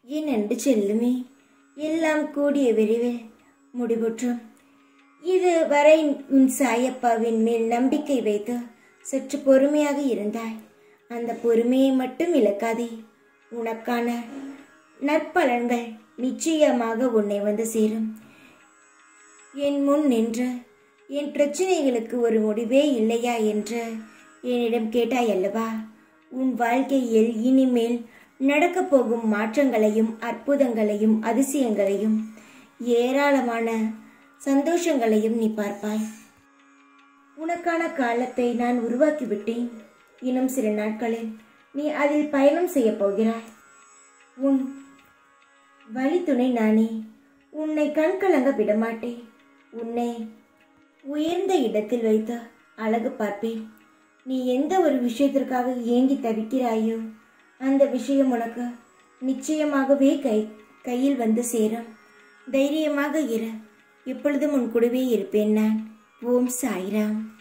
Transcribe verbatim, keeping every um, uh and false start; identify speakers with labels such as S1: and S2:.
S1: என் அன்பு செல்லுமே, எல்லாம் கூடிய விரைவில் முடிவுற்றும். இது வரை உன் சாயப்பாவின் மேல் நம்பிக்கை வைத்து சற்று பொறுமையாக இருந்தாய். அந்த பொறுமையை மட்டும் இழக்காதே. உனக்கான நற்பலன்கள் நிச்சயமாக உன்னை வந்து சேரும். என் முன் நின்று என் பிரச்சனைகளுக்கு ஒரு முடிவே இல்லையா என்று என்னிடம் கேட்டாய் அல்லவா? உன் வாழ்க்கையில் இனிமேல் நடக்கப் போகும் மாற்றங்களையும் அற்புதங்களையும் அதிசயங்களையும் ஏராளமான சந்தோஷங்களையும் நீ பார்ப்பாய். உனக்கான காலத்தை நான் உருவாக்கிவிட்டேன். இன்னும் சில நாட்களில் நீ அதில் பயணம் செய்ய போகிறாய். உன் வழித்துணை நானே. உன்னை கண்கலங்க விடமாட்டேன். உன்னை உயர்ந்த இடத்தில் வைத்து அழகு பார்ப்பேன். நீ எந்த ஒரு விஷயத்திற்காக ஏங்கி தவிக்கிறாயோ அந்த விஷயம் உனக்கு நிச்சயமாகவே கை கையில் வந்து சேரும். தைரியமாக இரு. எப்பொழுதும் உன் கூடவே இருப்பேன் நான். ஓம் சாய்ராம்.